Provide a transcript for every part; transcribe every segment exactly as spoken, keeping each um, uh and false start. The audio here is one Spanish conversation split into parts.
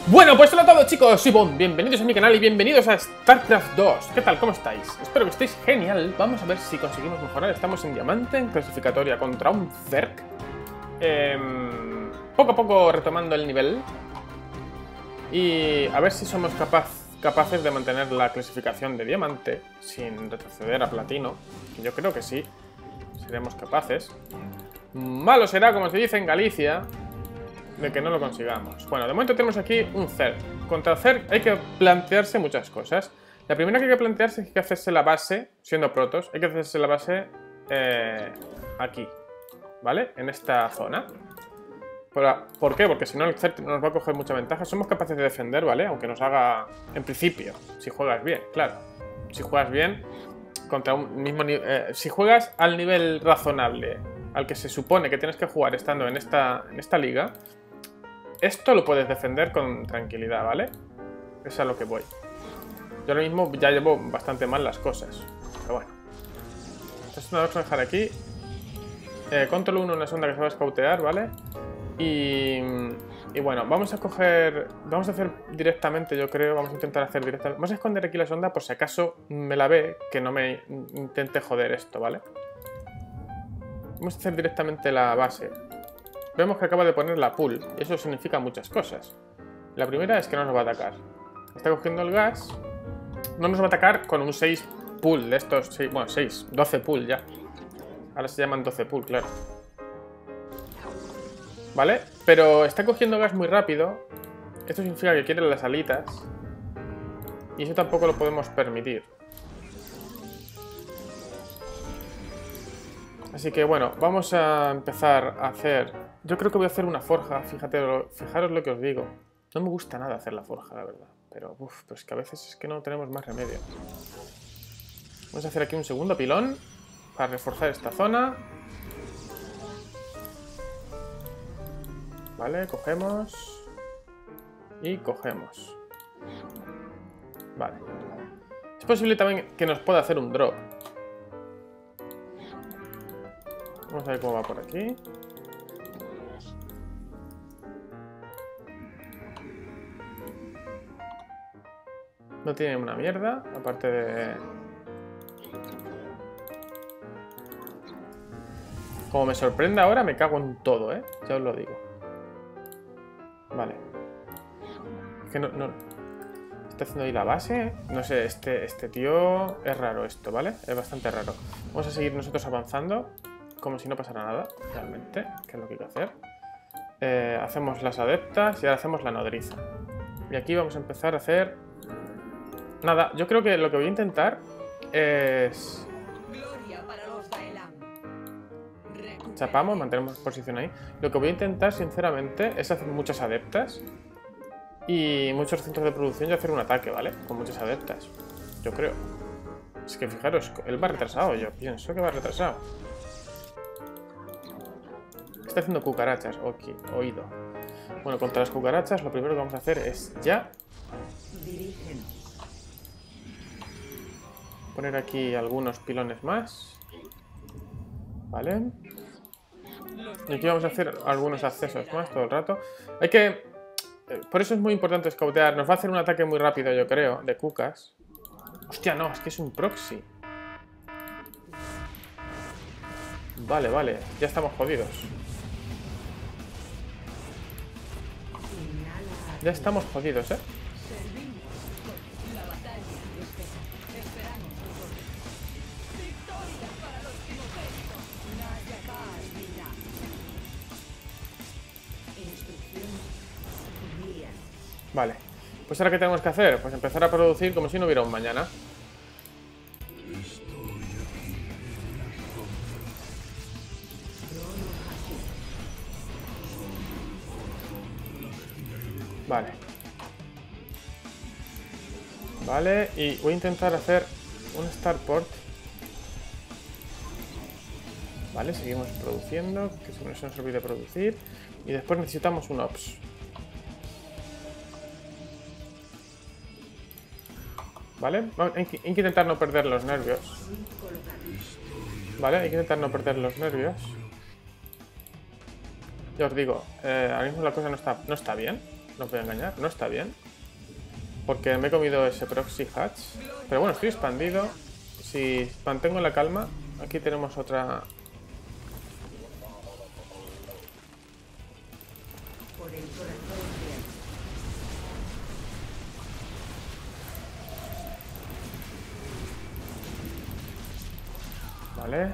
Bueno, pues hola a todos chicos, soy Bon, bienvenidos a mi canal y bienvenidos a StarCraft dos. ¿Qué tal? ¿Cómo estáis? Espero que estéis genial. Vamos a ver si conseguimos mejorar. Estamos en diamante, en clasificatoria contra un Zerg. eh, Poco a poco retomando el nivel. Y a ver si somos capaz, capaces de mantener la clasificación de diamante sin retroceder a platino. Que yo creo que sí, seremos capaces. Malo será, como se dice en Galicia, de que no lo consigamos. Bueno, de momento tenemos aquí un Zerg. Contra Zerg hay que plantearse muchas cosas. La primera que hay que plantearse es que hay que hacerse la base, siendo protos, hay que hacerse la base eh, aquí, ¿vale? En esta zona. ¿Por, ¿Por qué? Porque si no el Zerg nos va a coger mucha ventaja. Somos capaces de defender, ¿vale? Aunque nos haga, en principio, si juegas bien, claro. Si juegas bien, contra un mismo nivel... Eh, si juegas al nivel razonable al que se supone que tienes que jugar estando en esta, en esta liga, esto lo puedes defender con tranquilidad, ¿vale? Es a lo que voy. Yo ahora mismo ya llevo bastante mal las cosas, pero bueno. Entonces nos vamos a dejar aquí. Eh, control uno, una sonda que se va a escautear, ¿vale? Y, y bueno, vamos a coger... Vamos a hacer directamente, yo creo, vamos a intentar hacer directamente... Vamos a esconder aquí la sonda por si acaso me la ve, que no me intente joder esto, ¿vale? Vamos a hacer directamente la base. Vemos que acaba de poner la pool, y eso significa muchas cosas. La primera es que no nos va a atacar. Está cogiendo el gas. No nos va a atacar con un seis pool de estos, seis, bueno, seis, doce pool ya. Ahora se llaman doce pool, claro. ¿Vale? Pero está cogiendo gas muy rápido. Esto significa que quiere las alitas. Y eso tampoco lo podemos permitir. Así que bueno, vamos a empezar a hacer... Yo creo que voy a hacer una forja, fíjate, fijaros lo que os digo. No me gusta nada hacer la forja, la verdad. Pero, uff, pues que a veces es que no tenemos más remedio. Vamos a hacer aquí un segundo pilón para reforzar esta zona. Vale, cogemos. Y cogemos. Vale. Es posible también que nos pueda hacer un drop. Vamos a ver cómo va por aquí. No tiene una mierda, aparte de... Como me sorprende ahora, me cago en todo, ¿eh? Ya os lo digo. Vale. Es que no... no... Está haciendo ahí la base. No sé, este, este tío... Es raro esto, ¿vale? Es bastante raro. Vamos a seguir nosotros avanzando. Como si no pasara nada, realmente. Que es lo que hay que hacer. Eh, hacemos las adeptas y ahora hacemos la nodriza. Y aquí vamos a empezar a hacer... Nada, yo creo que lo que voy a intentar es... Chapamos, mantenemos posición ahí. Lo que voy a intentar, sinceramente, es hacer muchas adeptas y muchos centros de producción y hacer un ataque, ¿vale? Con muchas adeptas. Yo creo. Es que fijaros, él va retrasado, yo pienso que va retrasado. Está haciendo cucarachas, ok, oído. Bueno, contra las cucarachas lo primero que vamos a hacer es ya... Poner aquí algunos pilones más. Vale. Y aquí vamos a hacer algunos accesos más todo el rato. Hay que... Por eso es muy importante scoutear. Nos va a hacer un ataque muy rápido, yo creo, de cucas. Hostia, no, es que es un proxy. Vale, vale, ya estamos jodidos. Ya estamos jodidos, ¿eh? Vale, pues ahora ¿qué tenemos que hacer? Pues empezar a producir como si no hubiera un mañana. Vale. Vale, y voy a intentar hacer un starport. Vale, seguimos produciendo, que se nos olvide producir. Y después necesitamos un ops. ¿Vale? Hay que intentar no perder los nervios. Vale, hay que intentar no perder los nervios. Ya os digo, eh, ahora mismo la cosa no está, no está bien. no os voy a engañar, no está bien. Porque me he comido ese Proxy Hatch. Pero bueno, estoy expandido. Si mantengo la calma, aquí tenemos otra... Vale.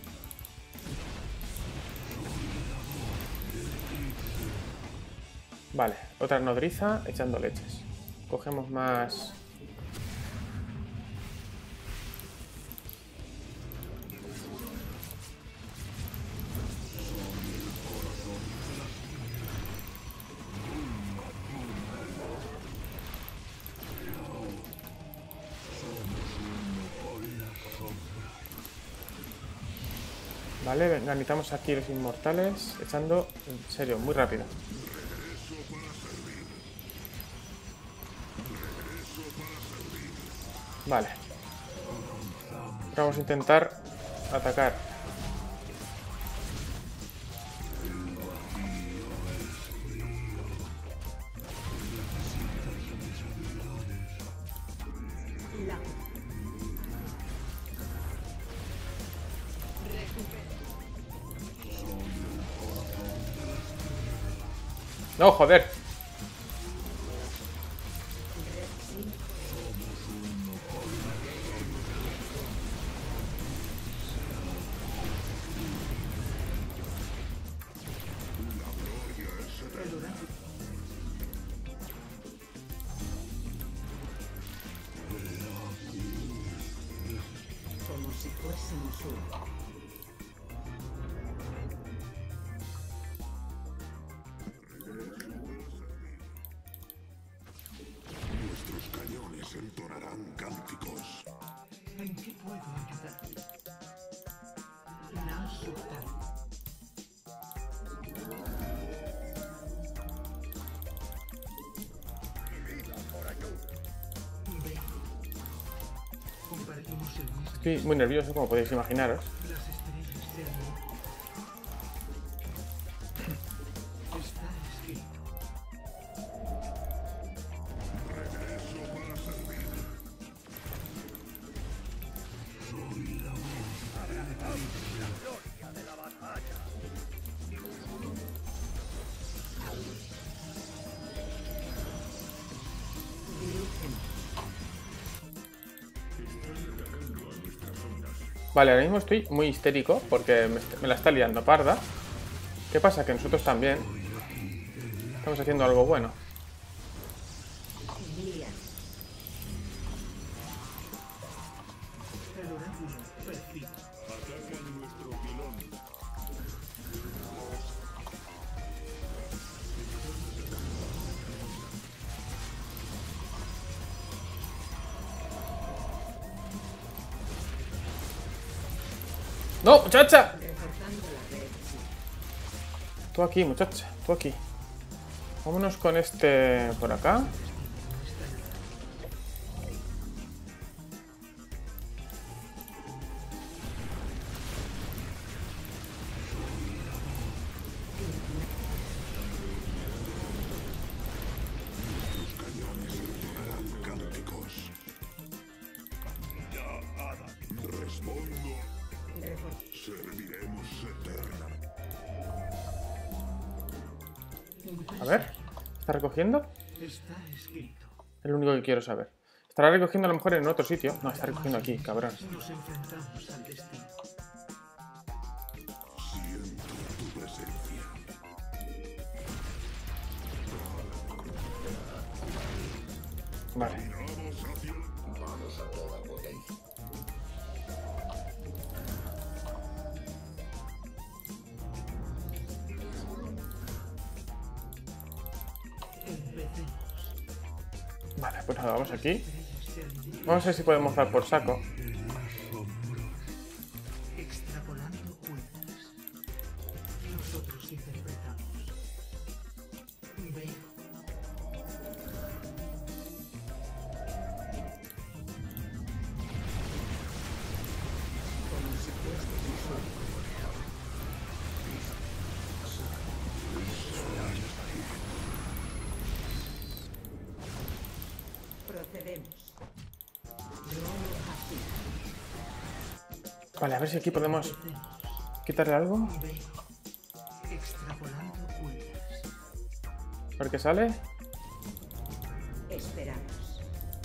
Vale, otra nodriza echando leches. Cogemos más... Vale, venga, necesitamos aquí los inmortales. Echando, en serio, muy rápido. Vale. Ahora vamos a intentar atacar. No, joder. Como si fuésemos uno. Entonarán cánticos. ¿En qué puedo ayudar? La sultán. Ve. Compartimos el mismo. Estoy muy nervioso, como podéis imaginaros. Las estrellas se han ido. Está escrito. Vale, ahora mismo estoy muy histérico porque me, me la está liando parda. ¿Qué pasa? Que nosotros también estamos haciendo algo bueno. El oráculo perfecto. Atacan nuestro pilón. ¡No, muchacha! Tú aquí, muchacha, tú aquí. Vámonos con este por acá. Respondo. Serviremos eternamente. A ver, ¿está recogiendo? Está escrito. Es lo único que quiero saber. ¿Estará recogiendo a lo mejor en otro sitio? No, está recogiendo aquí, cabrón. Nos enfrentamos al destino. Siento tu presencia. Vale. Vamos a toda potencia. Empecemos. Vale, pues nada, vamos aquí. Estrellas se han ido. Vamos a ver si podemos dar por saco. Extrapolando cuentas. Nosotros interpretamos. Veo. Como si fuésemos un solo. Vale, a ver si aquí podemos quitarle algo. Extrapolando Wilders. A ver qué sale. Esperamos.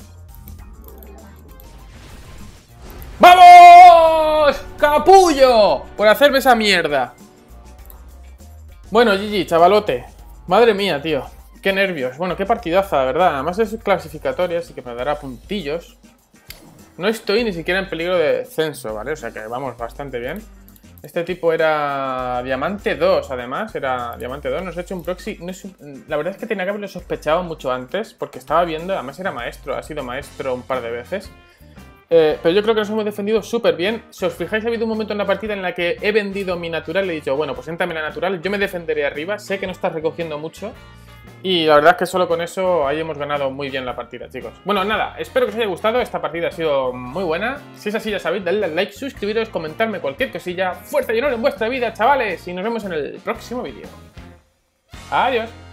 ¡Vamos! ¡Capullo! Por hacerme esa mierda. Bueno, G G, chavalote. Madre mía, tío. Qué nervios. Bueno, qué partidaza, de verdad. Además es clasificatoria, así que me dará puntillos. No estoy ni siquiera en peligro de descenso, ¿vale? O sea que vamos bastante bien. Este tipo era Diamante dos, además. Era Diamante dos. Nos ha hecho un proxy. No es... La verdad es que tenía que haberlo sospechado mucho antes, porque estaba viendo. Además era maestro. Ha sido maestro un par de veces. Eh, pero yo creo que nos hemos defendido súper bien. Si os fijáis, ha habido un momento en la partida en la que he vendido mi natural. Le he dicho, bueno, pues éntame la natural. Yo me defenderé arriba. Sé que no estás recogiendo mucho. Y la verdad es que solo con eso ahí hemos ganado muy bien la partida, chicos. Bueno, nada, espero que os haya gustado. Esta partida ha sido muy buena. Si es así, ya sabéis, dadle al like, suscribiros, comentarme cualquier cosilla. Fuerza y honor en vuestra vida, chavales. Y nos vemos en el próximo vídeo. Adiós.